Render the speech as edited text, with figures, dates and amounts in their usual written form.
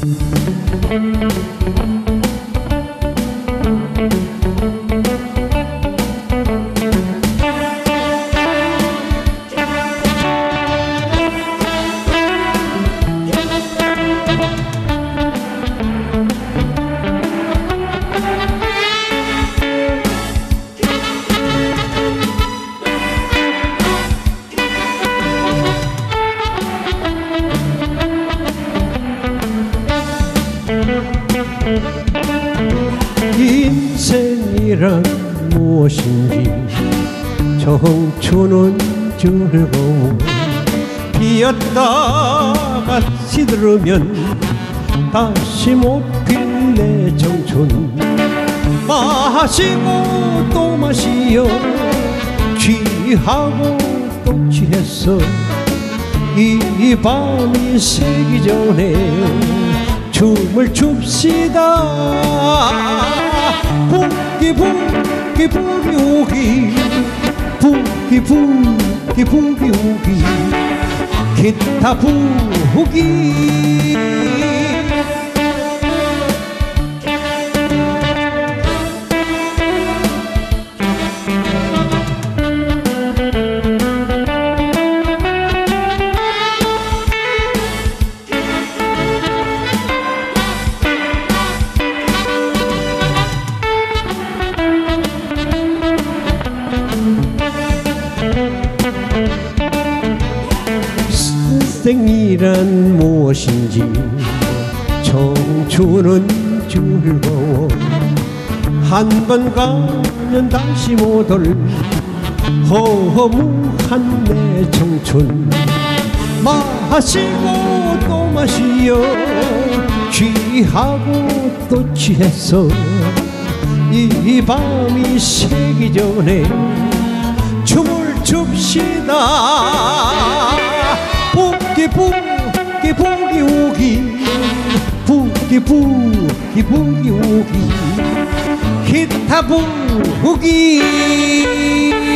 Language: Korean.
인생이란 무엇인지 청춘은 즐거워 피었다가 시들으면 다시 못 필 내 청춘 마시고 또 마시어 취하고 또 취했어 이 밤이 새기 전에 춤을 춥시다 부기 부기 부기 우기 부기 부기 부기 우기 기타 부기 인생이란 무엇인지 청춘은 즐거워 한 번 가면 다시 못 올 허무한 내 청춘 마시고 또 마시어 취하고 또 취했어 이 밤이 새기 전에 춤을 춥시다 부기 부기 부기 우기 부기 부기 부기 우기 기타 부기